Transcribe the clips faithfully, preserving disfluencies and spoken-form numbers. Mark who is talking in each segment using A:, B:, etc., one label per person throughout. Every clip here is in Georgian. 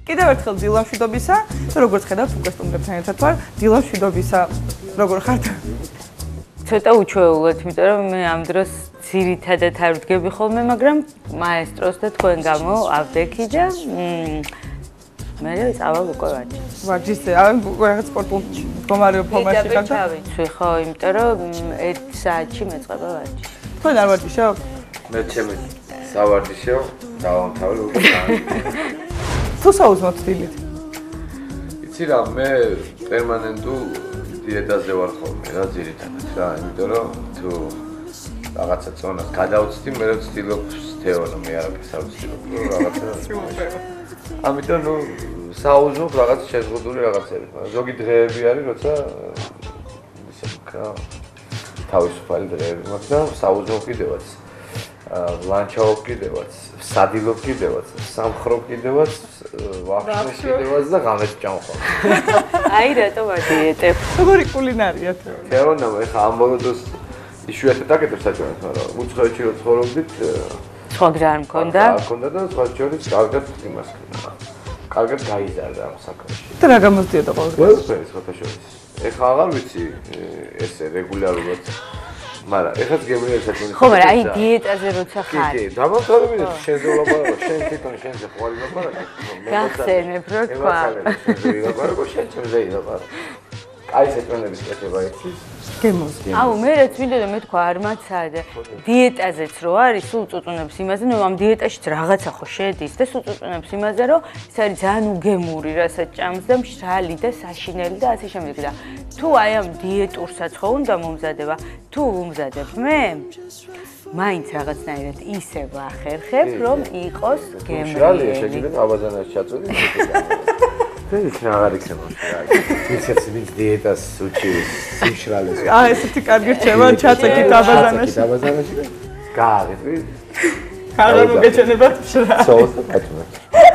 A: კიდევ ერთხელ დილა მშვიდობისა, თუ როგორც ხედავთ, უკვე სტუმრებთან ერთად ვარ, დილა მშვიდობისა, როგორ ხართ?
B: ცოტა უჩვეულოდ, იმიტომ რომ მე ამ დროს ძირითადად არ ვდგები ხოლმე, მაგრამ მაესტროს და თქვენ გამო ავდექი და მე წავალ უკვე ვარჯი.
A: ვარჯიშზე, ან უკვე რაღაც სპორტულ მდგომარეობ ფორმაში ხართ?
B: ჩავიცვი, ხო, იმიტომ რომ ერთ საათში მეწყება ვარჯიში.
A: თქვენ არ ვარჯიშობ?
C: მე ჩემი სავარჯიშო, დავამთავრე უკვე.
A: თუ საუზმოთ დილით?
C: იცი რა, მე პერმანენტულ დიეტაზე ვარ ხოლმე რა, ძირითადად რა, იმიტომ რომ თუ რაღაცა წონას გადავწდი, მე ვცდილობ თეონა, მე არაფერს არ ვცდილობ, რაღაცა. ამიტომ ნუ საუზმობ რაღაც შეზღუდული რაღაცები, მაგრამ ზოგი დღეები არის, როცა ისე ვქნა თავისუფალი დღეები მაქვს და საუზმობ კიდევაც. ლანჩაობ კიდევაც, სადილობ კიდევაც, სამხრობ კიდევაც, ვახშმის კიდევაც და ღამეს ჭამხობ.
B: აი რატო ვადიეტებ?
A: როგორი კულინარია თეონა?
C: თეონა, ეხა ამ ბოლო დროს იშვიათად აკეთებ საჭმელს, მაგრამ უცხოეთში რო ცხოვრობდით,
B: სხვა გზა არ მქონდა?
C: არ მქონდა და სხვა შორის კარგად იმას ქნა. კარგად გაიზარდა ამ საქმეში.
A: და რა გამოსდიოდა ყოველდღე?
C: ყველაფერი სხვა შორის. ეხა აღარ ვიცი ესე რეგულარულად. მაგრამ ეხაც გემრიელი საჭმელი.
B: ხო, მაგრამ აი დიეტაზე როცა ხარ.
C: კი, კი, დამოწორებული შენზე ვლაპარაკო, შენ თვითონ შენზე ხوارი ვლაპარაკე.
B: გახსენებ რო თქვა.
C: შენზე ვლაპარაკო, შენ ჩემზე ვლაპარაკო. აი საჭმელების კეთება იცის?
A: გემოსდი.
B: აუ, მე რაც მინდოდა მე თქვა არ მაცადე. დიეტაზეც რო არის, სულ წუწუნებს იმაზე, ნუ ამ დიეტაშიც რაღაცა ხო შედის და სულ წუწუნებს იმაზე, რომ ეს არის ძალიან უგემური, რასაც ჭამს და მშრალი და საშინელი და ასე შემდეგ და თუ აი ამ დიეტურსაც ხო უნდა მომზადება, თუ უმზადებ მე, მაინც რაღაცნაირად ისე ვახერხებ, რომ იყოს გემრიელი.
C: მშრალია, შეგიძლია აბაზანაში ჩაწვდი. ეს რა არის შემოშრალი. ისეც ვინც დიეტას უჩივის სიმშრალეს.
A: აა ესეთი კარგი რჩევა ჩაწეკით აბაზანაში.
C: აბაზანაში გააღწევი.
A: კარგად მოგეჩვენებათ მშრალი.
C: სოუსი გაჩვენე.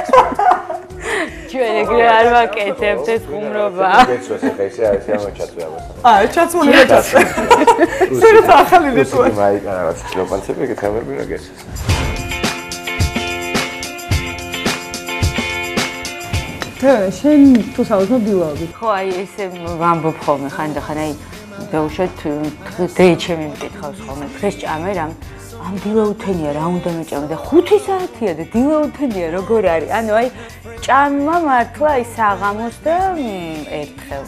B: ჩვენ ეგრე არ ვაკეთებთ ეს ხუმრობა.
C: გეცვეს ახლა ესე არის ამ ჩაწვე აბაზანაში.
A: აა ჩაწმული და ჩაწვე. შეიძლება ახალი რიტუალი.
C: მაიკა რაღაც ჩლოპანცები ეგ თემები რა გეცვეს.
A: თეონა, შენ თუ საუზმობ დილაობით?
B: ხო, აი ესე ვამბობ ხოლმე ხანდახან, აი დაუშვათ დღე ჩემი მკითხავს ხოლმე, დღეს ჭამე რამ? ამ დილაუთენია რა უნდა მეჭამე და ხუთი საათია და დილაუთენია როგორ არის? ანუ აი ჭამა მართლა აი საღამოს და ერთხელ.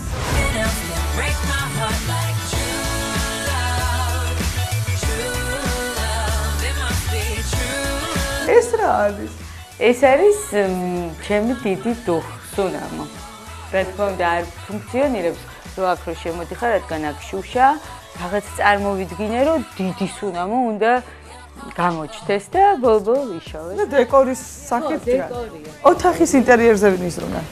A: ეს რა არის?
B: ეს არის ჩემი დიდი დუხ, სუნამო. რა თქმა უნდა არ ფუნქციონირებს, რო აქ რო შემოდიხარ, რადგან აქ შუშა, რაღაც წარმოვიდგინე, რომ დიდი სუნამო უნდა გამოჩნდეს და ბოლო-ბოლო ვიშოვე.
A: და დეკორის სახით რა? ოთახის ინტერიერზე ვიზრუნა.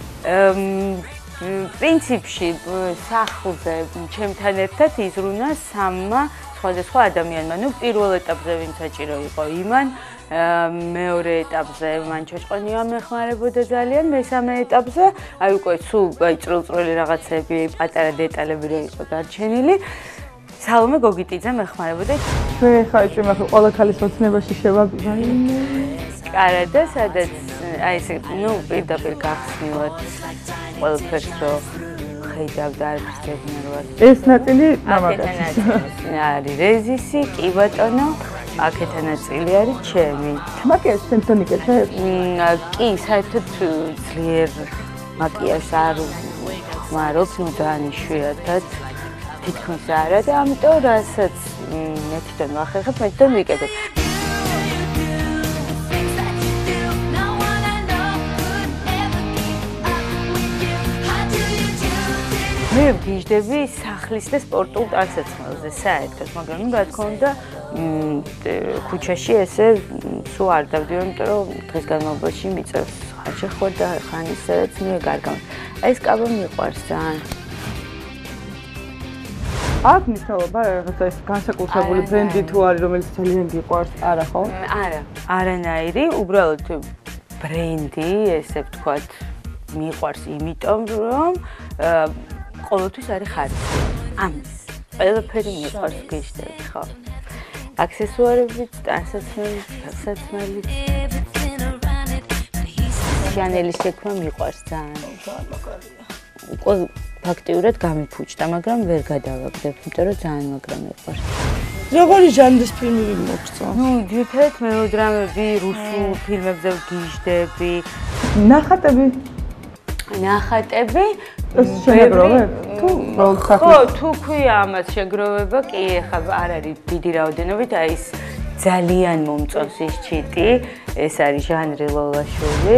B: პრინციპში სახლზე ჩემთან ერთად იზრუნა სამმა სხვადასხვა ადამიანმა. ნუ პირველ ეტაპზე ვინც საჭირო იყო იმან, მეორე ეტაპზე მან ჩოჭყონია მეხმარებოდა ძალიან, მესამე ეტაპზე აი უკვე სულ აი წრილ-წრილი რაღაცები, პატარა დეტალები რო იყო დარჩენილი. სალომე გოგიტიძე მეხმარებოდა.
A: ჩვენ ხა ჩვენ ახლა ყველა ქალის ოცნებაში შევაბინა.
B: კარადა, სადაც აი ესე ნუ პირდაპირ გახსნილად ყველაფერს რო ხედავდა არის ძებნერულად.
A: ეს ნაწილი მამაკაცის.
B: არის რეზისი, კი ბატონო. აქეთა ნაწილი არის ჩემი.
A: მაკიაჟს შენთან იკეთებ?
B: კი, საერთოდ ძლიერ მაკიაჟს არ ვმარობ, ნუ ძალიან იშვიათად. თითქმის არა და ამიტომ რასაც მე თვითონ ვახერხებ, მე თვითონ ვიკეთებ. მე ვგიჟდები სახლის და სპორტულ ტანსაცმელზე საერთოდ, მაგრამ ნუ რა თქმა უნდა ქუჩაში ესე სულ არ დავდივარ, იმიტომ რომ დღის განმავლობაში მიწევს ხარჯახوار და ხანის სადაც მიეგარგავ. აი ეს კაბა მიყვარს ძალიან.
A: აქ მნიშვნელობა რაღაცა ეს განსაკუთრებული ბრენდი თუ არის, რომელიც ძალიან გიყვარს, არა ხო?
B: არა, არანაირი, უბრალოდ ბრენდი, ესე ვთქვათ, მიყვარს იმიტომ, რომ ყოველთვის არის ხარისხი. ამის ყველაფერი მიყვარს გიჟდები, ხო? აქსესუარებიც, ტანსაცმელიც, გასაცმელიც. შანელის შექმნა მიყვარს ძალიან. უკვე ფაქტიურად გამიფუჭდა, მაგრამ ვერ გადავაგდებ, იმიტომ რომ ძალიან მაგრამ მიყვარს.
A: როგორი ჟანრის ფილმები მოგწონს?
B: ნუ ძირითადად მელოდრამები, რუსულ ფილმებზე ვგიჟდები.
A: ნახატები?
B: ნახატები?
A: შეგროვებ? თუ
B: ხო, თუ ქვია ამას შეგროვება, კი, ეხლა არ არის დიდი რაოდენობით, აი ეს ძალიან მომწონს ის ჩიტი, ეს არის ჟანრი ლოლაშვილი.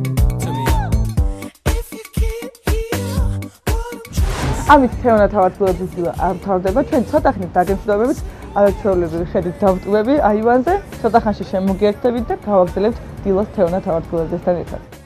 A: ამით თეონა თავართქილაძის დილა არ მთავრდება, ჩვენ ცოტა ხნით დაგემშვიდობებით, არაჩვეულებრივი ხედით დავტყუები აივანზე, ცოტა ხანში შემოგიერთებით და გავაგზავნებთ დილას თეონა თავართქილაძესთან ერთად.